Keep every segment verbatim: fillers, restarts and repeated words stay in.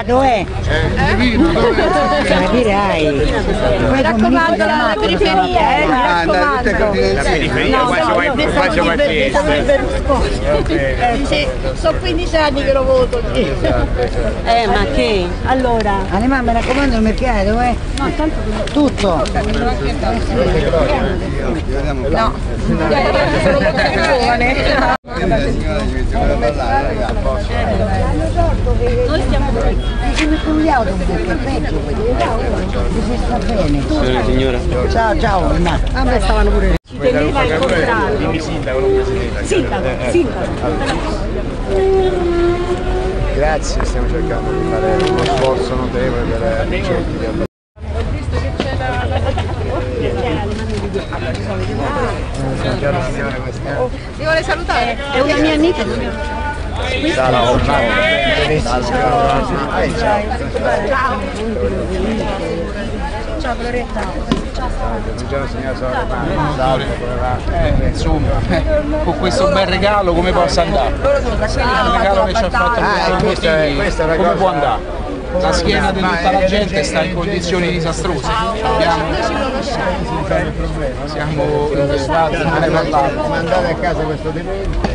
mercato, eh! Capirai! Mi raccomando la periferia, eh! Mi raccomando! La periferia, quasi vai fiesta! Sono quindici anni che lo voto! Eh, ma che? Allora... Anima, mi raccomando il mercato, eh! No, tanto tutto! No! Noi stiamo con gli autobus, che è peggio, sta bene. Signora. Ciao, ciao, a me stavano pure. Ci teneva a incontrarlo. Dimmi sindaco, non presidente. Sindaco, sindaco. Grazie, stiamo cercando di fare uno sforzo notevole per i centri. Si vuole salutare? È una mia amica. Ciao. Ciao Floretta. Buongiorno signora Salve, come va? Eh, insomma, con questo bel regalo come possa andare? Il regalo che ci ha fatto ah, questo è, questa è una come cosa... può andare? La schiena di tutta la gente sta in condizioni disastrose. Abbiamo... Siamo interessati, non ne parlato. Mandate a casa questo demente.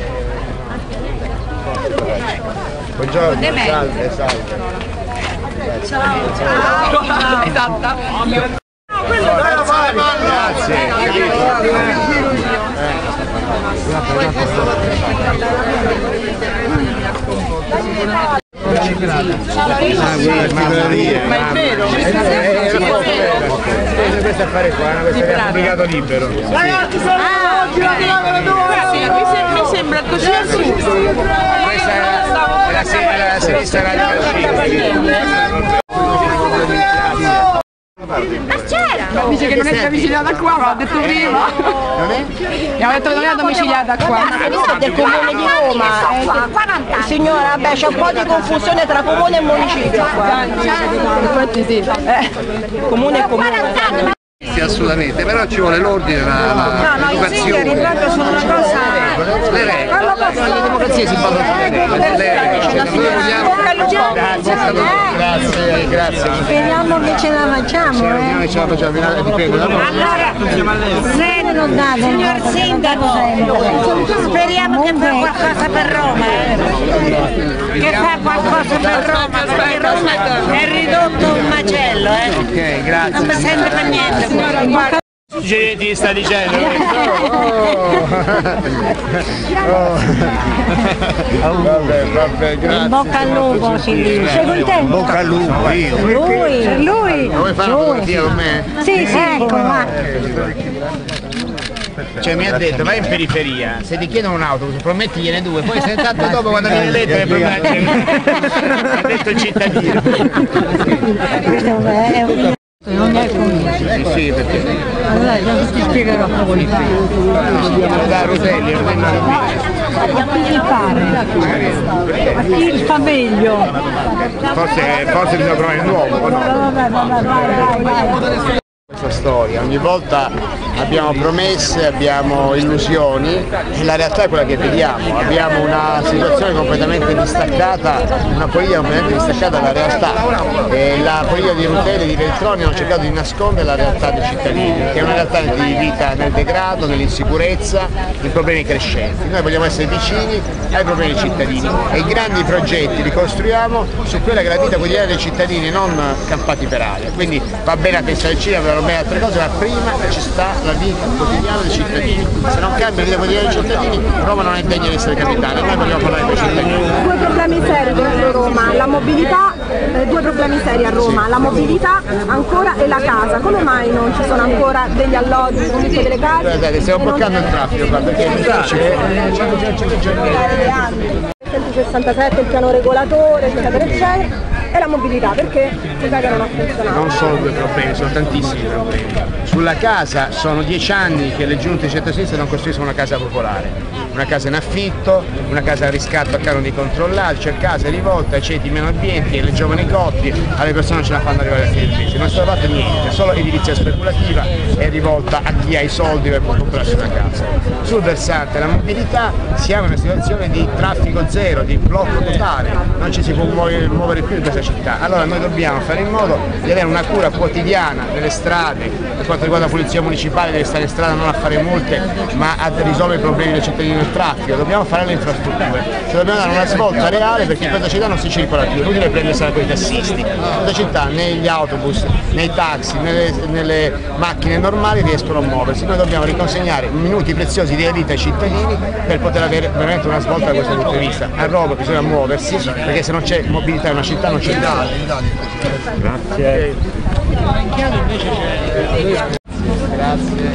Buongiorno, salve, salve. Ciao, ciao. Esatto. Grazie. Ma è vero? Questo affare qua, questo è pubblicato libero. Ragazzi, sono oggi la mi sembra così assurdo. Questa è la sinistra radicale. Ma certo! Dice che non è domiciliata qua, ma l'ha detto prima. Non è? Mi ha detto che non è domiciliata qua. Questo è del comune di Roma. Signora, vabbè, c'è un po' di confusione tra comune e municipio qua. Infatti sì. Comune e comune. Sì, assolutamente, però ci vuole l'ordine, la, la No, no, i zingari proprio sono una cosa... le regole. La democrazia si basa sulle regole. Le regole. Noi vogliamo... Grazie, grazie. Speriamo che ce la facciamo, Speriamo eh. che ce la facciamo, dipende da noi. Allora, signor Sindaco, speriamo che fa qualcosa per Roma, eh. Che fa qualcosa per Roma, perché Roma è ridotto un macello, eh. Ok, grazie. Non mi sente per niente. Ti sta dicendo? Vabbè, vabbè, grazie. In bocca al lupo, si dice. Sei contento? In bocca al lupo, io. Lui, lui. Vuoi fare una fotografia con me? Sì, sì, ecco, va. Cioè mi ha detto vai in periferia, se ti chiedono un autobus promettigliene due, poi se tanto dopo quando viene lettere ha detto il cittadino. Questo è un... Non è comune. Sì, sì, perché Allora ti spiegherò. da Roselli, A chi gli pare? A chi gli fa meglio? forse, forse bisogna provare il nuovo, o no? Vabbè, vabbè, vai, vai, vai. Questa storia, ogni volta abbiamo promesse, abbiamo illusioni e la realtà è quella che vediamo, abbiamo una situazione completamente distaccata, una politica completamente distaccata dalla realtà e la politica di Rutelli e di Veltroni hanno cercato di nascondere la realtà dei cittadini, che è una realtà di vita nel degrado, nell'insicurezza, in problemi crescenti. Noi vogliamo essere vicini ai problemi dei cittadini e i grandi progetti li costruiamo su quella che è la vita quotidiana dei cittadini, non campati per aria. Quindi va bene la festa del cinema, va bene altre cose, ma prima ci sta la vita quotidiana dei cittadini. Se non cambia la vita quotidiana dei cittadini, Roma non è degna di essere capitale, noi vogliamo parlare dei cittadini. Due problemi seri dentro Roma, la mobilità, eh, due problemi seri a Roma, la mobilità ancora e la casa. Come mai non ci sono ancora degli alloggi, comunque delle case? Guardate, stiamo bloccando il traffico, guarda, perché centosessantasette il piano regolatore, eccetera, eccetera. E la mobilità, perché si sa che non ha funzionato? non sono due problemi, sono tantissimi problemi. Sulla casa sono dieci anni che le giunte di centro-sinistra non costruiscono una casa popolare, una casa in affitto, una casa a riscatto a canoni controllati, cioè casa rivolta ai ceti meno abbienti, alle giovani coppie, alle persone che ce la fanno arrivare a fine del mese. Non è stato fatto niente, solo edilizia speculativa è rivolta a chi ha i soldi per comprarsi una casa. Sul versante della mobilità siamo in una situazione di traffico traffico zero, di blocco totale, non ci si può muovere, muovere più in questa città. Allora noi dobbiamo fare in modo di avere una cura quotidiana delle strade, per quanto riguarda la polizia municipale deve stare in strada non a fare multe ma a risolvere i problemi dei cittadini del traffico, dobbiamo fare le infrastrutture, cioè dobbiamo dare una svolta reale perché in questa città non si circola più, è inutile prendersela con i tassisti, in questa città negli autobus, nei taxi, nelle, nelle macchine normali riescono a muoversi, noi dobbiamo riconsegnare minuti preziosi di vita ai cittadini per poter avere veramente una svolta da questo punto di vista. A Roma bisogna muoversi perché se non c'è mobilità in una città non c'è Italia. Grazie. Grazie.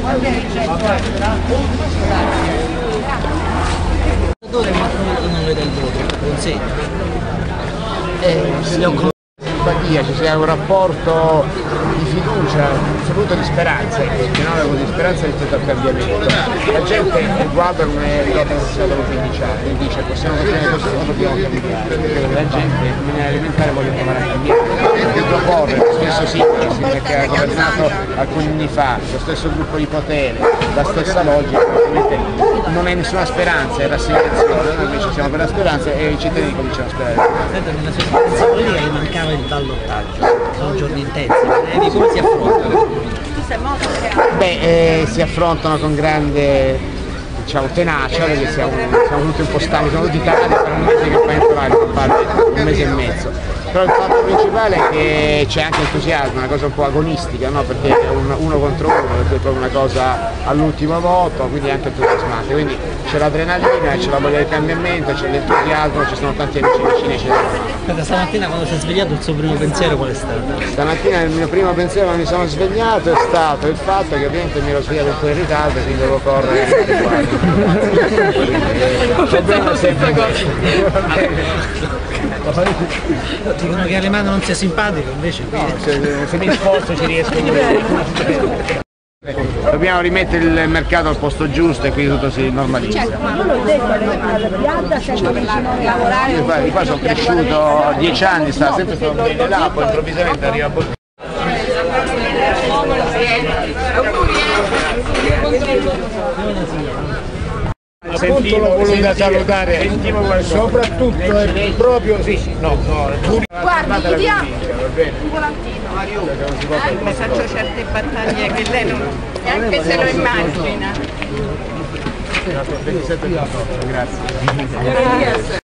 Eh, simpatia, ci sia un rapporto di fiducia, soprattutto di speranza, che non avevo di speranza rispetto al cambiamento. La gente guarda come è arrivata dopo quindici anni e dice possiamo continuare così o dobbiamo cambiare, perché la gente in maniera elementare vuole provare a cambiare. Il proporre lo stesso sindaco che ha governato alcuni anni fa, lo stesso gruppo di potere, la stessa logica, ovviamente non è nessuna speranza, è rassegnazione, noi invece siamo per la speranza e i cittadini cominciano a sperare. Nella sua esperienza politica gli mancava il ballottaggio, sono giorni intensi, e come si affrontano? Beh, eh, si affrontano con grande, diciamo, tenacia, perché siamo, siamo tutti un po' stanchi, siamo tutti tardi per un mese di campagna elettorale, per fare un mese e mezzo. Però il fatto principale è che c'è anche entusiasmo, una cosa un po' agonistica, no? Perché è un, uno contro uno, perché è proprio una cosa all'ultimo voto, quindi anche entusiasmante. Quindi c'è l'adrenalina, c'è la voglia di cambiamento, c'è l'entusiasmo, ci sono tanti amici vicini, eccetera. Aspetta, stamattina quando si è svegliato il suo primo pensiero qual è stato? Stamattina il mio primo pensiero quando mi sono svegliato è stato il fatto che ovviamente mi ero svegliato un po' in ritardo e quindi dovevo correre. Il problema è sempre questo. Dicono che Alemanno non sia simpatico, invece no, se, se mi sforzo ci riesco. Dobbiamo rimettere il mercato al posto giusto e quindi tutto si normalizza. Io qua, di qua sono cresciuto dieci anni, stavo sempre stato bene là, poi improvvisamente arriva a Bottino. Appunto l'ho voluta salutare, soprattutto è proprio sì, no, no, guardi, gli dia un volantino, eh, faccio certe battaglie che lei non, neanche se lo immagina. ventisette, grazie.